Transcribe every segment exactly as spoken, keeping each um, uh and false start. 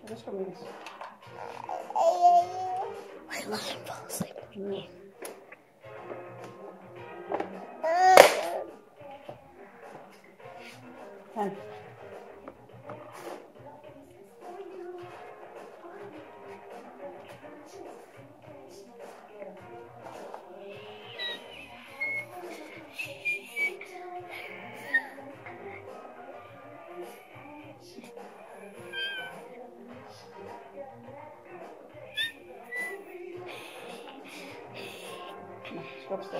Adesso mi dici. I let him fall asleep with me. Eh. Go upstairs.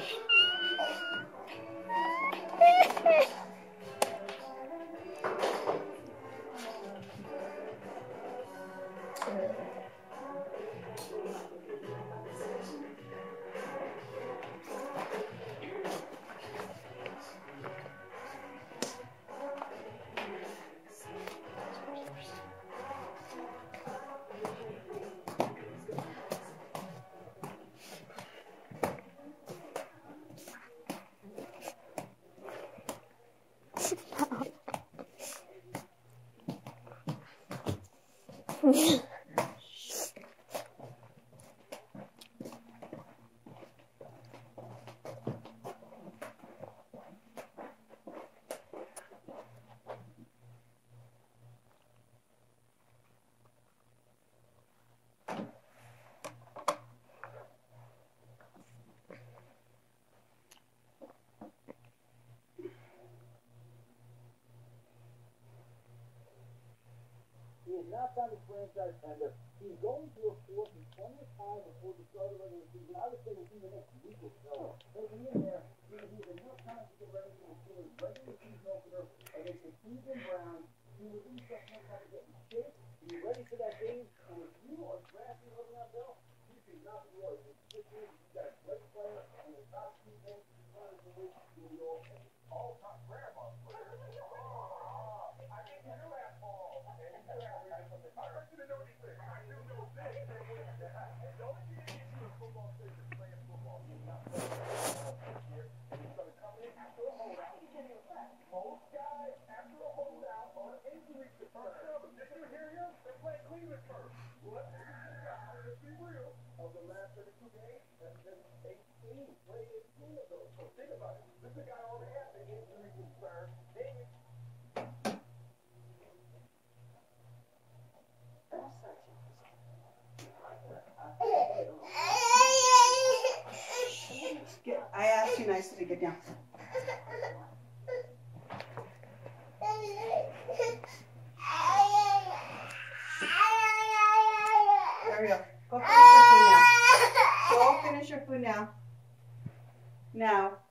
He has now signed a franchise tender. He's going to report in plenty of time before the start of the regular season. I would say within the next week or so. He'll be in there. He will have enough time to get ready for the Steelers' regular season opener against the Cleveland Browns. He will need some time to get in shape. Be ready for that game. And if you are drafting Le'Veon Bell, you should not be worried. This year, you've got a great player and the top two things runners in which you'll be all all-time grandma player. I think you do have all. I want you to know anything. I do know this. The only thing that gets you in football stage is playing football. He's not playing football this year. And he's going to come in after a holdout. Most guys, after a holdout or injury concern, did you hear him? They're playing Cleveland first. What? Let's be real. Of the last thirty-two games, that's been eighteen. Played eighteen of those. So think about it. This is a guy already has the injury concern. David. Get, I asked you nicely to get down. There we go. Go finish your food now. Go finish your food now. Now.